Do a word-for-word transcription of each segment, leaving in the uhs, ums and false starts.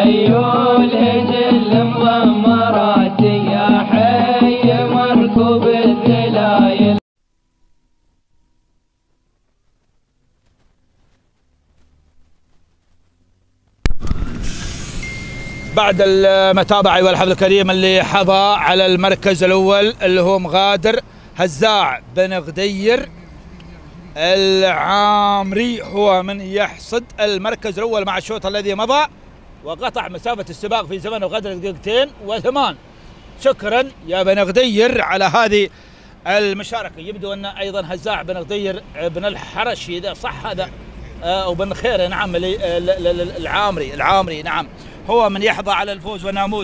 خيول هجل مضمرات يا حي مركوب الذلايل. بعد المتابعة أيها الحفل الكريم اللي حظى على المركز الأول اللي هو مغادر هزاع بن غدير العامري، هو من يحصد المركز الأول مع الشوط الذي مضى وقطع مسافة السباق في زمن وقدر دقيقتين وثمان. شكرا يا بن غدير على هذه المشاركة. يبدو أن أيضا هزاع بن غدير بن الحرشي، إذا صح هذا، أو بن خير، نعم، العامري العامري نعم، هو من يحظى على الفوز والناموس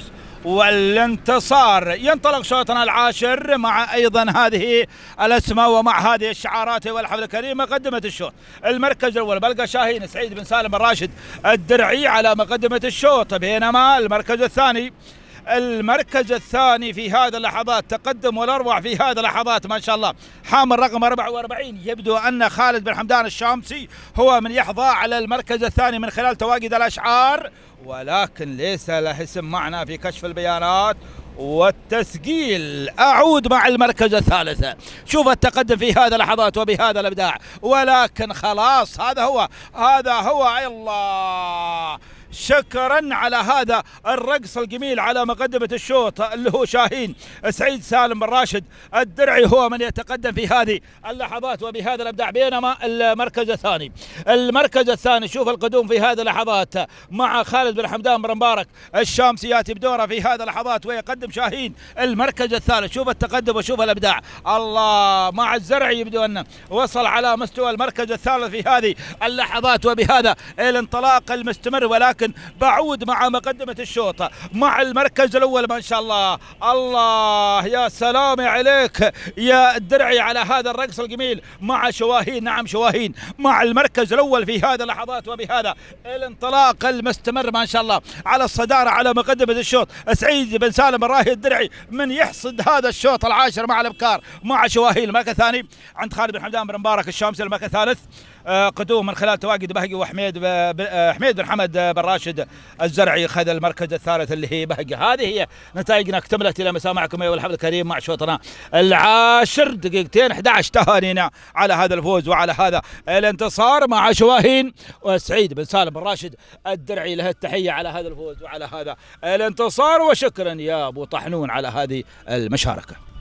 والانتصار. ينطلق شوطنا العاشر مع ايضا هذه الاسماء ومع هذه الشعارات والحفل الكريم. مقدمه الشوط المركز الاول بلقى شاهين سعيد بن سالم بن راشد الدرعي على مقدمه الشوط، بينما المركز الثاني المركز الثاني في هذه اللحظات تقدم والاروع في هذه اللحظات ما شاء الله حامل رقم أربعة وأربعين. يبدو ان خالد بن حمدان الشامسي هو من يحظى على المركز الثاني من خلال تواجد الاشعار، ولكن ليس له اسم معنا في كشف البيانات والتسجيل. اعود مع المركز الثالث، شوف التقدم في هذه اللحظات وبهذا الابداع، ولكن خلاص هذا هو هذا هو الله. شكرا على هذا الرقص الجميل على مقدمة الشوط اللي هو شاهين سعيد سالم بن راشد الدرعي، هو من يتقدم في هذه اللحظات وبهذا الابداع. بينما المركز الثاني المركز الثاني شوف القدوم في هذه اللحظات مع خالد بن حمدان بن مبارك الشامسي ياتي بدوره في هذه اللحظات ويقدم شاهين المركز الثالث. شوف التقدم وشوف الابداع الله مع الزرعي. يبدو انه وصل على مستوى المركز الثالث في هذه اللحظات وبهذا الانطلاق المستمر، ولكن بعود مع مقدمة الشوط مع المركز الأول ما شاء الله. الله يا سلام عليك يا الدرعي على هذا الرقص الجميل مع شواهين، نعم شواهين مع المركز الأول في هذه اللحظات وبهذا الانطلاق المستمر ما شاء الله على الصدارة على مقدمة الشوط. سعيد بن سالم بن راهي الدرعي من يحصد هذا الشوط العاشر مع الابكار مع شواهين. المركز الثاني عند خالد بن حمدان بن مبارك الشامسي. المركز الثالث قدوم من خلال تواجد بهقي وحميد حميد بن حمد بن راشد الزرعي خذ المركز الثالث اللي هي بهقي. هذه هي نتائجنا اكتملت الى مساء معكم ايها الحفل الكريم مع شوطنا العاشر دقيقتين أحد عشر. تهانينا على هذا الفوز وعلى هذا الانتصار مع شواهين وسعيد بن سالم بن راشد الدرعي. له التحيه على هذا الفوز وعلى هذا الانتصار، وشكرا يا ابو طحنون على هذه المشاركه.